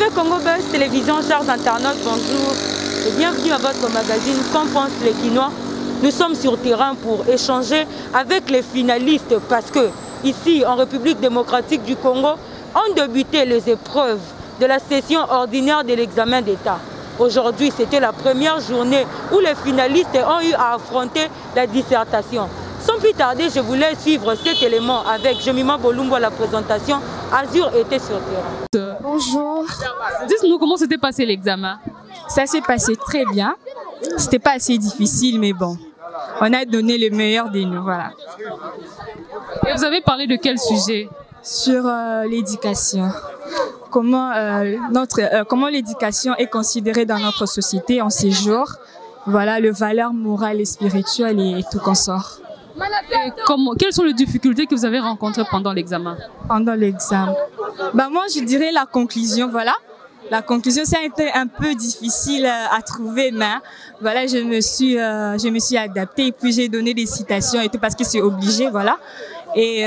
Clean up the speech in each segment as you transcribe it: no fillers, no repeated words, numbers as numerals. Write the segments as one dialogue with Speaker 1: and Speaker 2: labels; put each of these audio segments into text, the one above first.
Speaker 1: Chers Congo Buzz Télévision, chers internautes, bonjour et bienvenue à votre magazine Qu'en pensent les Guinois. Nous sommes sur terrain pour échanger avec les finalistes parce que ici, en République démocratique du Congo, ont débuté les épreuves de la session ordinaire de l'examen d'État. Aujourd'hui, c'était la première journée où les finalistes ont eu à affronter la dissertation. Sans plus tarder, je voulais suivre cet élément avec Jemima Bolumbo à la présentation. Azur était sur terrain.
Speaker 2: Bonjour.
Speaker 3: Dites-nous comment s'était passé l'examen.
Speaker 2: Ça s'est passé très bien. C'était pas assez difficile, mais bon. On a donné le meilleur de nous, voilà.
Speaker 3: Et vous avez parlé de quel sujet?
Speaker 2: Sur l'éducation. Comment l'éducation est considérée dans notre société en ces jours. Voilà, les valeurs morales et spirituelles et tout consort.
Speaker 3: Et quelles sont les difficultés que vous avez rencontrées pendant l'examen?
Speaker 2: Pendant l'examen, moi je dirais la conclusion, voilà. La conclusion, ça a été un peu difficile à trouver, mais voilà, je me suis adaptée et puis j'ai donné des citations et tout parce que c'est obligé, voilà. Et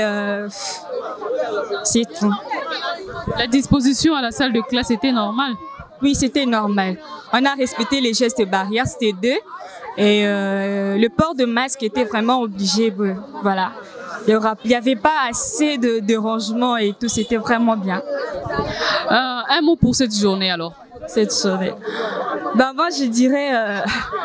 Speaker 2: c'est tout.
Speaker 3: La disposition à la salle de classe était normale?
Speaker 2: Oui, c'était normal. On a respecté les gestes barrières, c'était 2. Et le port de masque était vraiment obligé, voilà. Il n'y avait pas assez de rangement et tout, c'était vraiment bien.
Speaker 3: Un mot pour cette journée alors?
Speaker 2: Cette journée. Moi je dirais,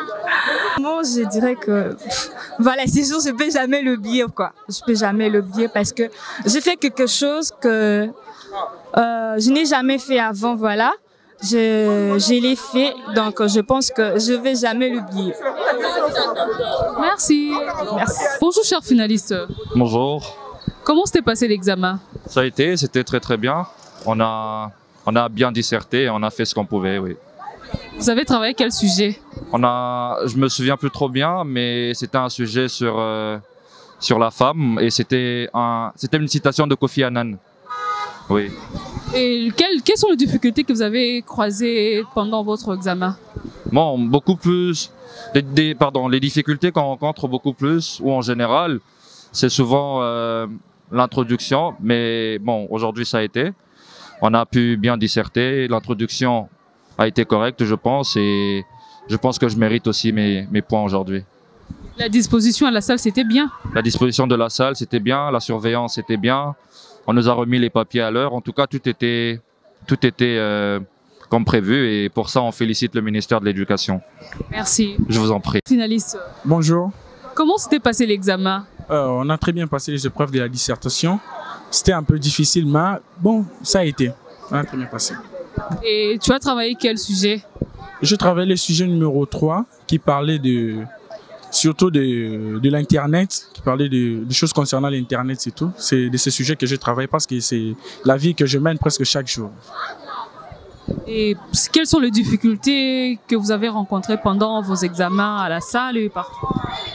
Speaker 2: que voilà, ces jours je peux jamais l'oublier quoi. Je peux jamais l'oublier parce que j'ai fait quelque chose que je n'ai jamais fait avant, voilà. Je l'ai fait, donc je pense que je ne vais jamais l'oublier.
Speaker 3: Merci. Merci. Bonjour chers finalistes.
Speaker 4: Bonjour.
Speaker 3: Comment s'était passé l'examen?
Speaker 4: C'était très bien. On a bien disserté, on a fait ce qu'on pouvait, oui.
Speaker 3: Vous avez travaillé quel sujet?
Speaker 4: Je me souviens plus trop bien, mais c'était un sujet sur la femme et c'était une citation de Kofi Annan. Oui.
Speaker 3: Et quelles sont les difficultés que vous avez croisées pendant votre examen?
Speaker 4: Bon, beaucoup plus. Les difficultés qu'on rencontre beaucoup plus, ou en général, c'est souvent l'introduction. Mais bon, aujourd'hui ça a été. On a pu bien disserter. L'introduction a été correcte, je pense, et je pense que je mérite aussi mes points aujourd'hui.
Speaker 3: La disposition à la salle, c'était bien? La
Speaker 4: disposition de la salle, c'était bien. La surveillance, c'était bien. On nous a remis les papiers à l'heure. En tout cas, tout était comme prévu et pour ça, on félicite le ministère de l'Éducation.
Speaker 3: Merci.
Speaker 4: Je vous en prie.
Speaker 3: Finaliste.
Speaker 5: Bonjour.
Speaker 3: Comment s'était passé l'examen?
Speaker 5: On a très bien passé les épreuves de la dissertation. C'était un peu difficile, mais bon, ça a été. On a très bien passé.
Speaker 3: Et tu as travaillé quel sujet?
Speaker 5: Je travaillais le sujet numéro 3 qui parlait surtout de l'Internet, qui parlait de choses concernant l'Internet, c'est tout. C'est de ces sujets que je travaille parce que c'est la vie que je mène presque chaque jour.
Speaker 3: Et quelles sont les difficultés que vous avez rencontrées pendant vos examens à la salle et partout?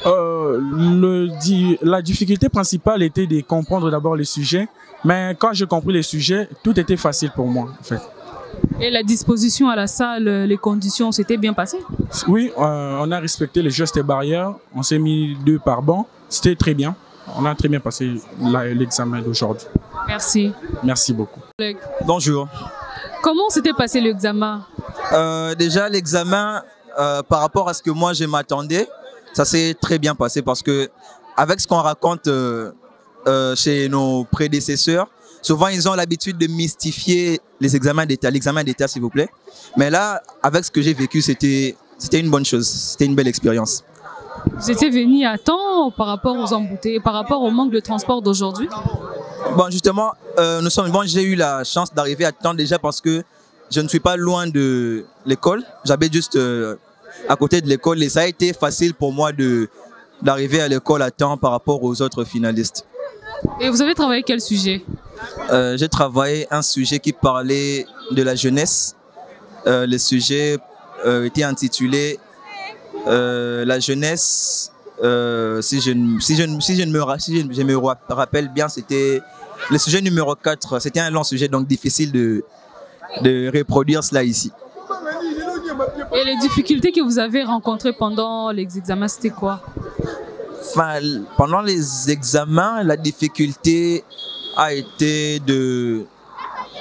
Speaker 5: La difficulté principale était de comprendre d'abord les sujets, mais quand j'ai compris les sujets, tout était facile pour moi en fait.
Speaker 3: Et la disposition à la salle, les conditions, c'était bien passé?
Speaker 5: Oui, on a respecté les gestes barrières, on s'est mis 2 par banc, c'était très bien. On a très bien passé l'examen d'aujourd'hui.
Speaker 3: Merci.
Speaker 5: Merci beaucoup.
Speaker 6: Bonjour.
Speaker 3: Comment s'était passé l'examen?
Speaker 6: Déjà, l'examen, par rapport à ce que moi je m'attendais, ça s'est très bien passé parce que avec ce qu'on raconte chez nos prédécesseurs, souvent ils ont l'habitude de mystifier les examens d'État, l'examen d'État s'il vous plaît. Mais là, avec ce que j'ai vécu, c'était une bonne chose, c'était une belle expérience.
Speaker 3: Vous étiez venu à temps par rapport aux embouteillages, par rapport au manque de transport d'aujourd'hui?
Speaker 6: Bon, justement, j'ai eu la chance d'arriver à temps déjà parce que je ne suis pas loin de l'école. J'habite juste à côté de l'école et ça a été facile pour moi d'arriver à l'école à temps par rapport aux autres finalistes.
Speaker 3: Et vous avez travaillé quel sujet?
Speaker 6: J'ai travaillé un sujet qui parlait de la jeunesse. Le sujet était intitulé La jeunesse. Si je me rappelle bien, c'était le sujet numéro 4. C'était un long sujet, donc difficile de reproduire cela ici.
Speaker 3: Et les difficultés que vous avez rencontrées pendant les examens, c'était quoi?
Speaker 6: Pendant les examens, la difficulté a été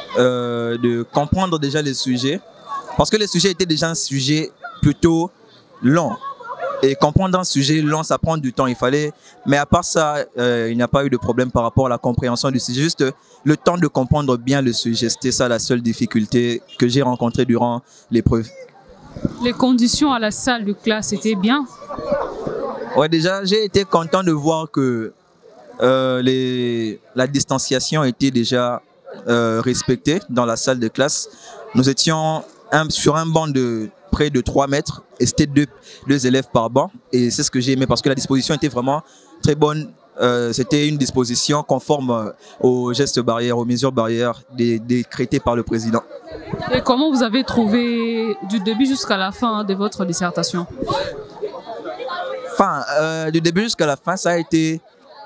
Speaker 6: de comprendre déjà les sujets. Parce que les sujets étaient déjà un sujet plutôt long. Et comprendre un sujet long, ça prend du temps. Mais à part ça, il n'y a pas eu de problème par rapport à la compréhension du sujet. Juste le temps de comprendre bien le sujet. C'était ça la seule difficulté que j'ai rencontrée durant l'épreuve.
Speaker 3: Les conditions à la salle de classe étaient bien?
Speaker 6: Ouais, déjà, j'ai été content de voir que la distanciation était déjà respectée dans la salle de classe. Nous étions sur un banc de près de 3 mètres et c'était deux élèves par banc, et c'est ce que j'ai aimé parce que la disposition était vraiment très bonne. C'était une disposition conforme aux gestes barrières, aux mesures barrières décrétées par le président.
Speaker 3: Et comment vous avez trouvé du début jusqu'à la fin de votre dissertation?
Speaker 6: Du début jusqu'à la fin, ça a été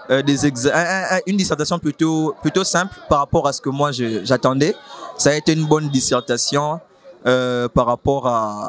Speaker 6: une dissertation plutôt simple par rapport à ce que moi j'attendais. Ça a été une bonne dissertation par rapport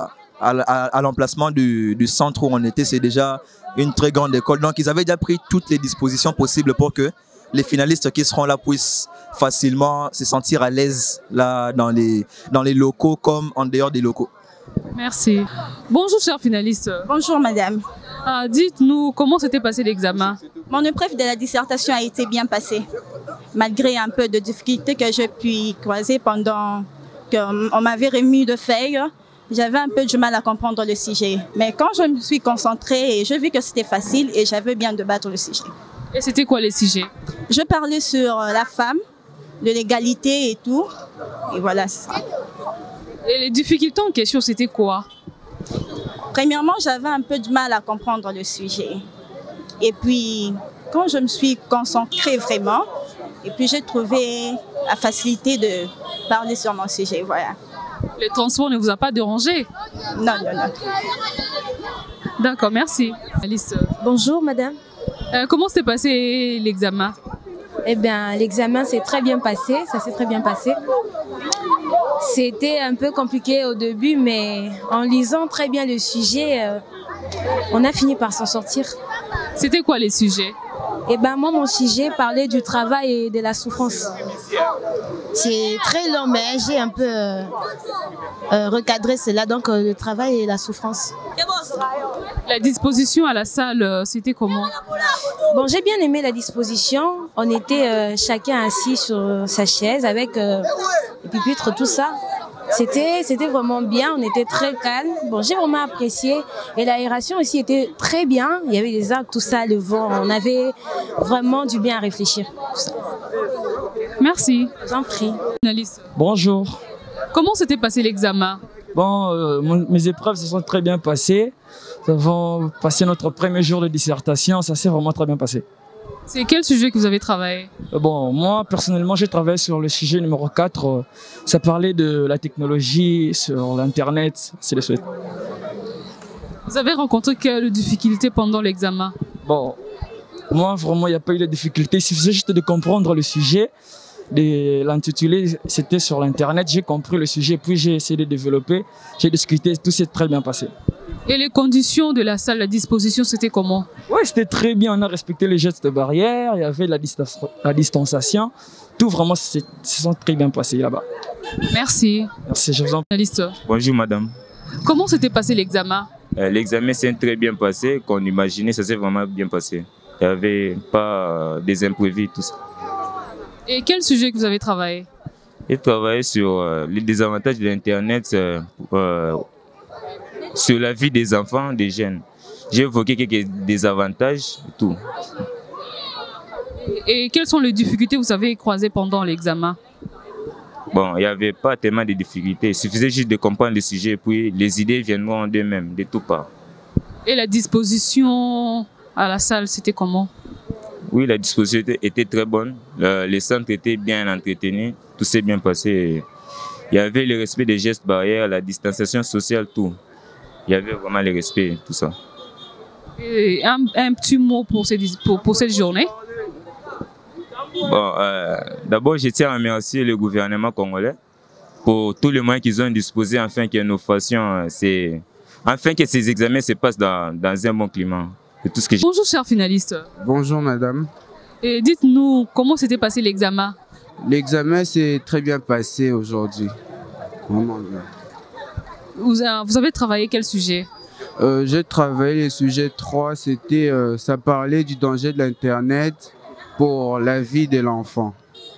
Speaker 6: à l'emplacement du centre où on était. C'est déjà une très grande école. Donc, ils avaient déjà pris toutes les dispositions possibles pour que les finalistes qui seront là puissent facilement se sentir à l'aise là dans les locaux comme en dehors des locaux.
Speaker 3: Merci. Bonjour, chers finalistes.
Speaker 7: Bonjour, madame.
Speaker 3: Dites-nous, comment s'était passé l'examen?
Speaker 7: Mon épreuve de la dissertation a été bien passée, malgré un peu de difficultés que j'ai pu croiser pendant qu'on m'avait remis de feuilles. J'avais un peu du mal à comprendre le sujet. Mais quand je me suis concentrée, j'ai vu que c'était facile et j'avais bien débattre le sujet.
Speaker 3: Et c'était quoi les sujets?
Speaker 7: Je parlais sur la femme, de l'égalité et tout. Et voilà, c'est ça.
Speaker 3: Et les difficultés en question, c'était quoi?
Speaker 7: Premièrement, j'avais un peu de mal à comprendre le sujet. Et puis, quand je me suis concentrée vraiment, et puis j'ai trouvé la facilité de parler sur mon sujet, voilà.
Speaker 3: Les transports ne vous a pas dérangé?
Speaker 7: Non, non, non.
Speaker 3: D'accord, merci. Alice.
Speaker 8: Bonjour madame.
Speaker 3: Comment s'est passé l'examen?
Speaker 8: Eh bien, l'examen s'est très bien passé, ça s'est très bien passé. C'était un peu compliqué au début, mais en lisant très bien le sujet, on a fini par s'en sortir.
Speaker 3: C'était quoi les sujets?
Speaker 8: Eh bien, moi, mon sujet parlait du travail et de la souffrance.
Speaker 9: C'est très long, mais j'ai un peu recadré cela, donc le travail et la souffrance.
Speaker 3: La disposition à la salle, c'était comment?
Speaker 8: Bon, j'ai bien aimé la disposition. On était chacun assis sur sa chaise avec les pupitres, tout ça. C'était vraiment bien, on était très calme. Bon, j'ai vraiment apprécié. Et l'aération aussi était très bien. Il y avait des arbres, tout ça, le vent. On avait vraiment du bien à réfléchir.
Speaker 3: Merci.
Speaker 8: Je vous en prie.
Speaker 3: Alice.
Speaker 10: Bonjour.
Speaker 3: Comment s'était passé l'examen?
Speaker 10: Bon, mes épreuves se sont très bien passées. Nous avons passé notre premier jour de dissertation. Ça s'est vraiment très bien passé.
Speaker 3: C'est quel sujet que vous avez travaillé?
Speaker 10: Bon, moi, personnellement, j'ai travaillé sur le sujet numéro 4. Ça parlait de la technologie, sur l'Internet, c'est le souhait.
Speaker 3: Vous avez rencontré quelles difficultés pendant l'examen?
Speaker 10: Bon, moi, vraiment, il n'y a pas eu de difficultés. Il suffisait juste de comprendre le sujet. L'intitulé, c'était sur l'Internet. J'ai compris le sujet, puis j'ai essayé de développer. J'ai discuté, tout s'est très bien passé.
Speaker 3: Et les conditions de la salle, la disposition, c'était comment?
Speaker 10: Oui, c'était très bien. On a respecté les gestes barrières. Il y avait la distanciation. Tout vraiment se sont très bien passé là-bas.
Speaker 3: Merci.
Speaker 10: Merci, je vous en prie.
Speaker 11: Bonjour madame.
Speaker 3: Comment s'était passé l'examen?
Speaker 11: L'examen s'est très bien passé. Qu'on imaginait, ça s'est vraiment bien passé. Il n'y avait pas des imprévus, tout ça.
Speaker 3: Et quel sujet que vous avez travaillé?
Speaker 11: J'ai travaillé sur les désavantages de l'Internet, sur la vie des enfants, des jeunes. J'ai évoqué quelques désavantages et tout.
Speaker 3: Et quelles sont les difficultés que vous avez croisées pendant l'examen?
Speaker 11: Bon, il n'y avait pas tellement de difficultés. Il suffisait juste de comprendre le sujet, puis les idées viendront d'eux-mêmes, de tout part.
Speaker 3: Et la disposition à la salle, c'était comment?
Speaker 11: Oui, la disposition était très bonne. Les centres étaient bien entretenus. Tout s'est bien passé. Il y avait le respect des gestes barrières, la distanciation sociale, tout. Il y avait vraiment le respect, tout ça.
Speaker 3: Et un petit mot pour cette journée?
Speaker 11: Bon, d'abord, je tiens à remercier le gouvernement congolais pour tous les moyens qu'ils ont disposés afin que nous fassions, afin que ces examens se passent dans un bon climat. Tout ce que
Speaker 3: Bonjour, chers finalistes.
Speaker 12: Bonjour, madame.
Speaker 3: Et dites-nous, comment s'était passé l'examen?
Speaker 12: L'examen s'est très bien passé aujourd'hui. Vraiment bien.
Speaker 3: Vous avez travaillé quel sujet?
Speaker 12: J'ai travaillé le sujet 3, c'était, ça parlait du danger de l'Internet pour la vie de l'enfant.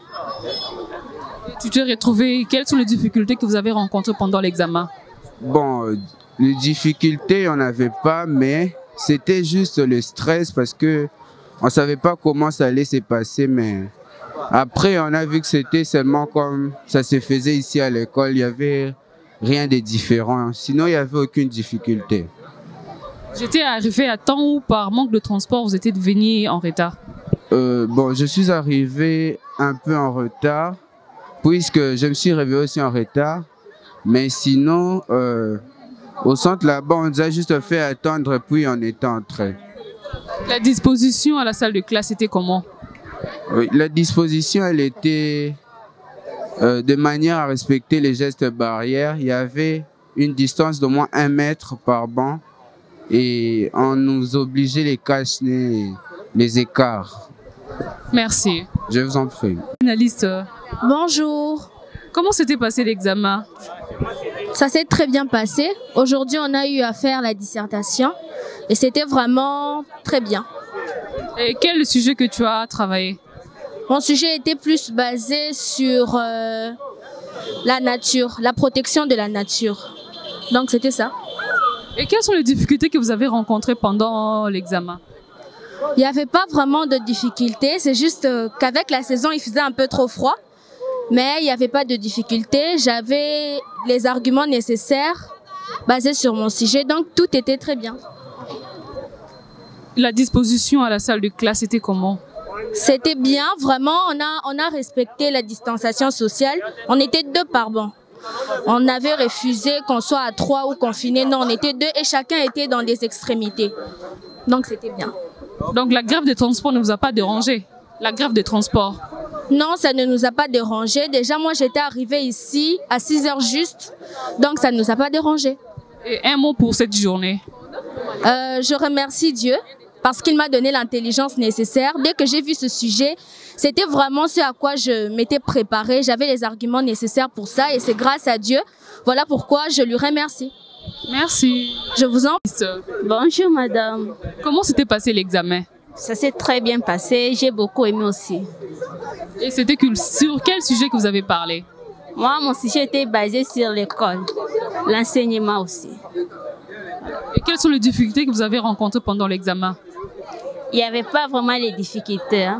Speaker 3: Tu t'es retrouvé, quelles sont les difficultés que vous avez rencontrées pendant l'examen?
Speaker 12: Bon, les difficultés, on n'avait pas, mais c'était juste le stress parce que on ne savait pas comment ça allait se passer, mais après, on a vu que c'était seulement comme ça se faisait ici à l'école, il n'y avait rien de différent, sinon il n'y avait aucune difficulté.
Speaker 3: J'étais arrivé à temps ou par manque de transport, vous étiez venu en retard?
Speaker 12: Bon, je suis arrivé un peu en retard, puisque je me suis réveillé aussi en retard. Mais sinon, au centre là-bas, on nous a juste fait attendre, puis on était entré.
Speaker 3: La disposition à la salle de classe était comment?
Speaker 12: Oui, la disposition, elle était de manière à respecter les gestes barrières. Il y avait une distance d'au moins 1 mètre par banc et on nous obligeait les cacher les écarts.
Speaker 3: Merci.
Speaker 12: Je vous en prie.
Speaker 3: Finaliste.
Speaker 13: Bonjour.
Speaker 3: Comment s'était passé l'examen?
Speaker 13: Ça s'est très bien passé. Aujourd'hui, on a eu à faire la dissertation et c'était vraiment très bien.
Speaker 3: Et quel est le sujet que tu as travaillé?
Speaker 13: Mon sujet était plus basé sur la nature, la protection de la nature. Donc c'était ça.
Speaker 3: Et quelles sont les difficultés que vous avez rencontrées pendant l'examen?
Speaker 13: Il n'y avait pas vraiment de difficultés, c'est juste qu'avec la saison, il faisait un peu trop froid. Mais il n'y avait pas de difficultés, j'avais les arguments nécessaires basés sur mon sujet, donc tout était très bien.
Speaker 3: La disposition à la salle de classe était comment?
Speaker 13: C'était bien, vraiment, on a respecté la distanciation sociale. On était 2 par banc. On avait refusé qu'on soit à 3 ou confiné, non, on était 2 et chacun était dans des extrémités. Donc c'était bien.
Speaker 3: Donc la grève des transports ne vous a pas dérangé? La grève des transports?
Speaker 13: Non, ça ne nous a pas dérangé. Déjà, moi, j'étais arrivée ici à 6 h juste, donc ça ne nous a pas dérangé.
Speaker 3: Et un mot pour cette journée?
Speaker 13: Je remercie Dieu parce qu'il m'a donné l'intelligence nécessaire. Dès que j'ai vu ce sujet, c'était vraiment ce à quoi je m'étais préparée. J'avais les arguments nécessaires pour ça et c'est grâce à Dieu. Voilà pourquoi je lui remercie.
Speaker 3: Merci.
Speaker 13: Je vous en prie.
Speaker 14: Bonjour madame.
Speaker 3: Comment s'était passé l'examen?
Speaker 14: Ça s'est très bien passé, j'ai beaucoup aimé aussi.
Speaker 3: Et c'était sur quel sujet que vous avez parlé?
Speaker 14: Moi, mon sujet était basé sur l'école, l'enseignement aussi.
Speaker 3: Et quelles sont les difficultés que vous avez rencontrées pendant l'examen?
Speaker 14: Il n'y avait pas vraiment les difficultés. Hein.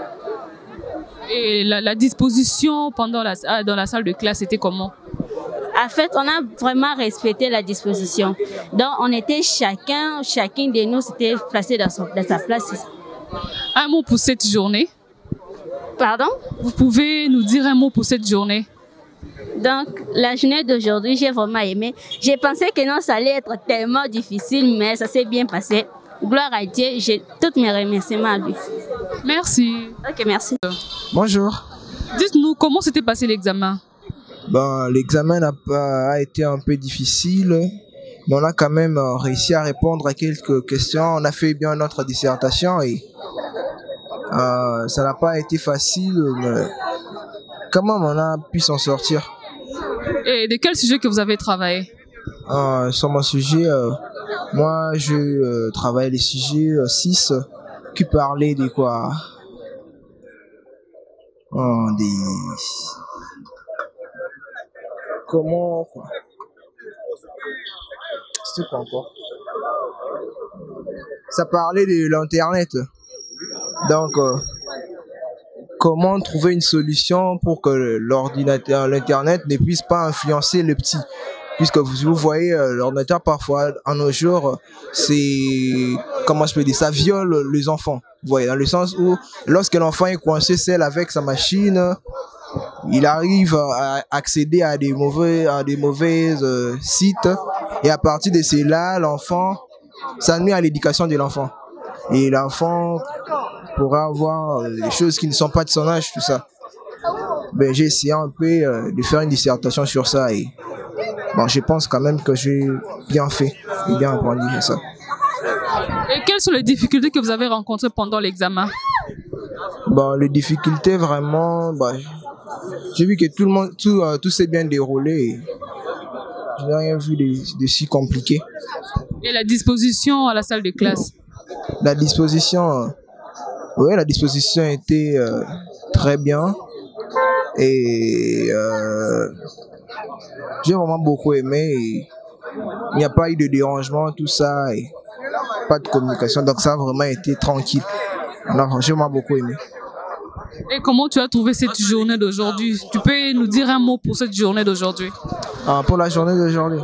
Speaker 3: Et la disposition dans la salle de classe était comment?
Speaker 14: En fait, on a vraiment respecté la disposition. Donc, on était chacun de nous s'était placé dans sa place.
Speaker 3: Un mot pour cette journée?
Speaker 14: Pardon?
Speaker 3: Vous pouvez nous dire un mot pour cette journée?
Speaker 14: Donc, la journée d'aujourd'hui, j'ai vraiment aimé. J'ai pensé que non, ça allait être tellement difficile, mais ça s'est bien passé. Gloire à Dieu, j'ai tous mes remerciements à lui.
Speaker 3: Merci.
Speaker 14: Ok, merci.
Speaker 15: Bonjour.
Speaker 3: Dites-nous, comment s'était passé l'examen?
Speaker 15: Bon, l'examen a été un peu difficile, mais on a quand même réussi à répondre à quelques questions. On a fait bien notre dissertation et ça n'a pas été facile, mais quand même on a pu s'en sortir.
Speaker 3: Et de quel sujet que vous avez travaillé?
Speaker 15: Sur mon sujet, moi je travaille les sujets 6 qui parlaient de quoi? Comment... C'était quoi encore? Ça parlait de l'Internet. Donc, comment trouver une solution pour que l'Internet ne puisse pas influencer le petit? Puisque vous voyez, l'ordinateur parfois, en nos jours, c'est... Comment je peux dire? Ça viole les enfants. Vous voyez, dans le sens où, lorsque l'enfant est coincé seul avec sa machine, il arrive à accéder à des mauvais sites et à partir de cela, l'enfant, ça nuit à l'éducation de l'enfant. Et l'enfant pourra avoir des choses qui ne sont pas de son âge, tout ça. Ben, j'ai essayé un peu de faire une dissertation sur ça et bon, je pense quand même que j'ai bien fait et bien appris ça.
Speaker 3: Et quelles sont les difficultés que vous avez rencontrées pendant l'examen?
Speaker 15: Bon, les difficultés vraiment, bah, j'ai vu que tout s'est bien déroulé. Et je n'ai rien vu de si compliqué.
Speaker 3: Et la disposition à la salle de classe?
Speaker 15: La disposition, oui, la disposition était très bien. Et j'ai vraiment beaucoup aimé. Et il n'y a pas eu de dérangement, tout ça. Et pas de communication. Donc ça a vraiment été tranquille. Alors, j'ai vraiment beaucoup aimé.
Speaker 3: Et comment tu as trouvé cette journée d'aujourd'hui? Tu peux nous dire un mot pour cette journée d'aujourd'hui?
Speaker 15: Pour la journée d'aujourd'hui,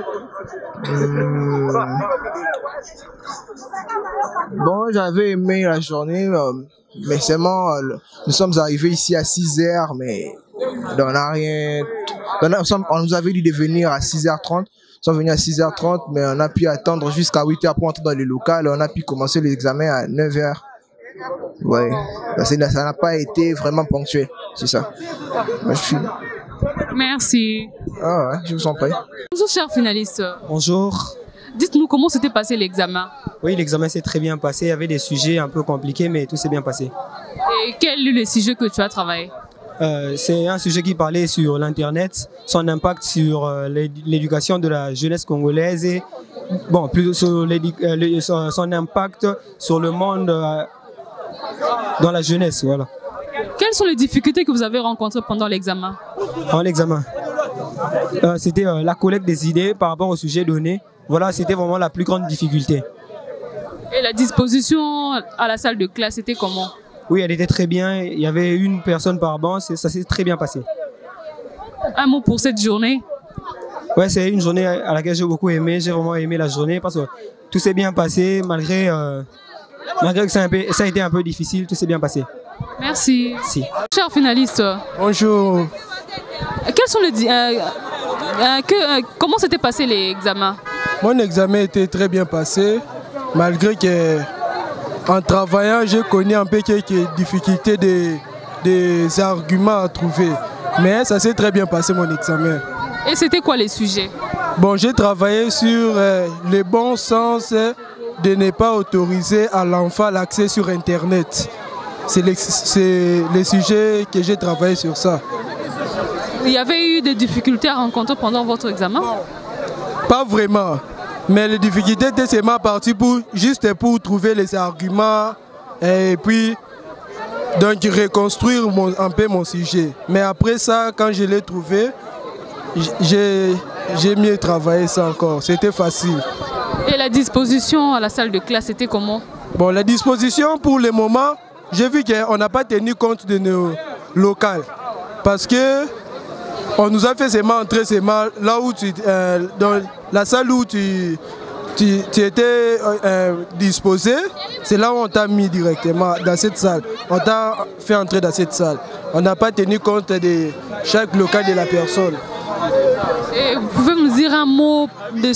Speaker 15: bon, j'avais aimé la journée, mais seulement nous sommes arrivés ici à 6h, mais on n'a rien. On nous avait dit de venir à 6h30. Nous sommes venus à 6h30, mais on a pu attendre jusqu'à 8h pour entrer dans le local. On a pu commencer l'examen à 9h. Ouais, ça n'a pas été vraiment ponctuel, c'est ça. Moi, je suis...
Speaker 3: Merci.
Speaker 15: Ah ouais, je vous en prie.
Speaker 3: Bonjour chers finalistes.
Speaker 16: Bonjour.
Speaker 3: Dites-nous comment s'était passé l'examen.
Speaker 16: Oui, l'examen s'est très bien passé. Il y avait des sujets un peu compliqués, mais tout s'est bien passé.
Speaker 3: Et quel est le sujet que tu as travaillé?
Speaker 16: C'est un sujet qui parlait sur l'Internet, son impact sur l'éducation de la jeunesse congolaise et bon, plutôt sur son impact sur le monde dans la jeunesse. Voilà.
Speaker 3: Quelles sont les difficultés que vous avez rencontrées pendant l'examen?
Speaker 16: Pendant l'examen, c'était la collecte des idées par rapport au sujet donné. Voilà, c'était vraiment la plus grande difficulté.
Speaker 3: Et la disposition à la salle de classe, c'était comment?
Speaker 16: Oui, elle était très bien. Il y avait une personne par banc, ça s'est très bien passé.
Speaker 3: Un mot pour cette journée?
Speaker 16: Ouais, c'est une journée à laquelle j'ai beaucoup aimé. J'ai vraiment aimé la journée parce que tout s'est bien passé malgré que ça a été un peu difficile. Tout s'est bien passé.
Speaker 3: Merci.
Speaker 16: Si.
Speaker 3: Chers finalistes.
Speaker 5: Bonjour.
Speaker 3: Quels sont comment s'était passé l'examen?
Speaker 5: Mon examen était très bien passé, malgré que en travaillant, j'ai connu un peu quelques difficultés des arguments à trouver. Mais ça s'est très bien passé mon examen.
Speaker 3: Et c'était quoi les sujets?
Speaker 5: Bon, j'ai travaillé sur le bon sens de ne pas autoriser à l'enfant l'accès sur Internet. C'est les sujets que j'ai travaillé sur ça.
Speaker 3: Il y avait eu des difficultés à rencontrer pendant votre examen?
Speaker 5: Pas vraiment. Mais les difficultés étaient seulement parties juste pour trouver les arguments et puis donc reconstruire un peu mon sujet. Mais après ça, quand je l'ai trouvé, j'ai mieux travaillé ça encore. C'était facile.
Speaker 3: Et la disposition à la salle de classe, c'était comment?
Speaker 5: Bon, la disposition pour le moment, j'ai vu qu'on n'a pas tenu compte de nos locales. Parce que on nous a fait seulement entrer seulement là où dans la salle où tu étais disposé, c'est là où on t'a mis directement dans cette salle. On t'a fait entrer dans cette salle. On n'a pas tenu compte de chaque local de la personne.
Speaker 3: Et vous pouvez me dire un mot de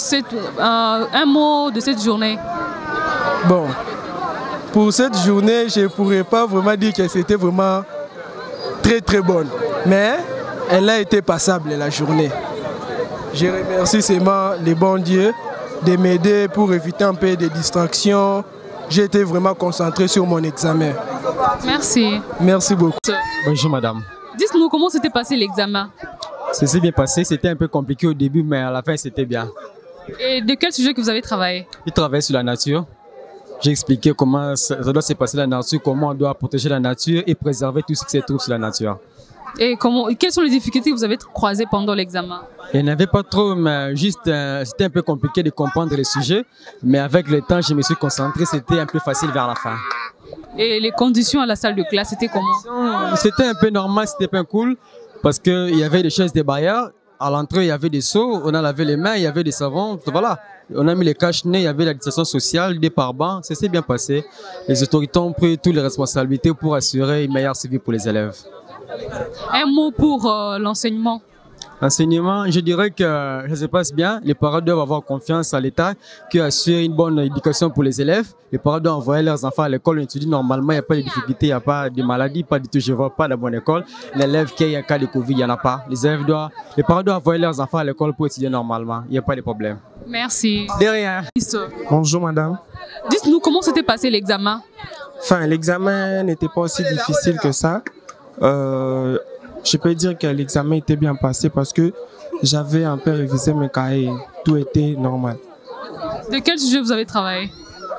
Speaker 3: cette journée?
Speaker 5: Bon, pour cette journée, je ne pourrais pas vraiment dire que c'était vraiment très très bonne. Mais elle a été passable la journée. Je remercie seulement les bons dieux de m'aider pour éviter un peu de distractions. J'ai été vraiment concentré sur mon examen.
Speaker 3: Merci.
Speaker 5: Merci beaucoup.
Speaker 17: Bonjour madame.
Speaker 3: Dites-nous comment s'était passé l'examen?
Speaker 17: Ça s'est bien passé, c'était un peu compliqué au début, mais à la fin c'était bien.
Speaker 3: Et de quel sujet que vous avez travaillé?
Speaker 17: J'ai travaillé sur la nature. J'ai expliqué comment ça doit se passer la nature, comment on doit protéger la nature et préserver tout ce qui se trouve sur la nature.
Speaker 3: Et quelles sont les difficultés que vous avez croisées pendant l'examen?
Speaker 17: Il n'y en avait pas trop, mais juste c'était un peu compliqué de comprendre les sujets. Mais avec le temps, je me suis concentré, c'était un peu facile vers la fin.
Speaker 3: Et les conditions à la salle de classe, c'était comment?
Speaker 17: C'était un peu normal, c'était pas cool, parce qu'il y avait des chaises, des barrières. À l'entrée, il y avait des seaux, on a lavé les mains, il y avait des savons, voilà. On a mis les cache-nez, il y avait la distanciation sociale, des pare-bancs, ça s'est bien passé. Les autorités ont pris toutes les responsabilités pour assurer une meilleure suivi pour les élèves.
Speaker 3: Un mot pour l'enseignement?
Speaker 17: L'enseignement, je dirais que ça se passe bien. Les parents doivent avoir confiance à l'État qui assure une bonne éducation pour les élèves. Les parents doivent envoyer leurs enfants à l'école, on étudie normalement, il n'y a pas de difficultés, il n'y a pas de maladies, pas du tout, je ne vois pas de bonne école. L'élève qui a un cas de Covid, il n'y en a pas. Les parents doivent envoyer leurs enfants à l'école pour étudier normalement, il n'y a pas de problème.
Speaker 3: Merci.
Speaker 17: De rien.
Speaker 18: Bonjour madame.
Speaker 3: Dites-nous comment s'était passé l'examen?
Speaker 18: Enfin, l'examen n'était pas aussi difficile que ça.
Speaker 16: je peux dire que l'examen était bien passé parce que j'avais un peu révisé mes cahiers. Tout était normal.
Speaker 3: De quel sujet vous avez travaillé?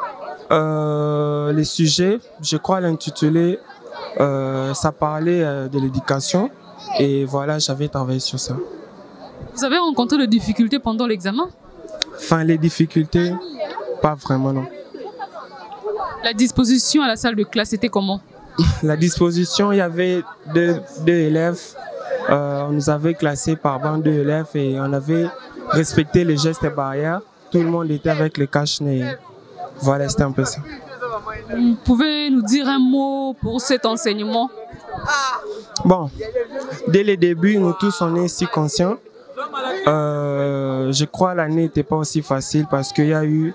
Speaker 16: Les sujets, je crois l'intitulé, ça parlait de l'éducation et voilà, j'avais travaillé sur ça.
Speaker 3: Vous avez rencontré des difficultés pendant l'examen?
Speaker 16: Enfin, les difficultés, pas vraiment, non.
Speaker 3: La disposition à la salle de classe, c'était comment?
Speaker 16: La disposition, il y avait deux élèves. On nous avait classés par banc 2 élèves et on avait respecté les gestes et barrières. Tout le monde était avec le cache-nez. Voilà, c'était un peu ça.
Speaker 3: Vous pouvez nous dire un mot pour cet enseignement?
Speaker 16: Bon, dès le début, nous tous, on est si conscients. Je crois que l'année n'était pas aussi facile parce qu'il y a eu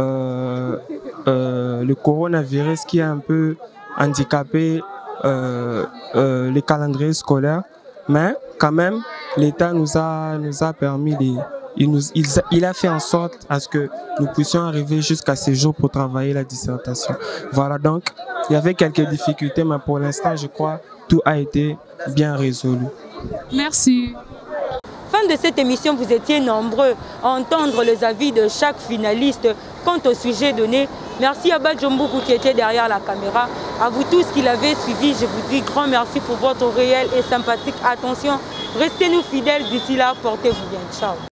Speaker 16: le coronavirus qui a un peu handicapé les calendriers scolaires. Mais quand même, l'État nous a permis il a fait en sorte à ce que nous puissions arriver jusqu'à ce jour pour travailler la dissertation. Voilà, donc il y avait quelques difficultés, mais pour l'instant, je crois tout a été bien résolu.
Speaker 3: Merci.
Speaker 1: Fin de cette émission, vous étiez nombreux à entendre les avis de chaque finaliste quant au sujet donné. Merci à Badjombougou qui était derrière la caméra. À vous tous qui l'avez suivi, je vous dis grand merci pour votre réelle et sympathique attention. Restez-nous fidèles d'ici là, portez-vous bien. Ciao.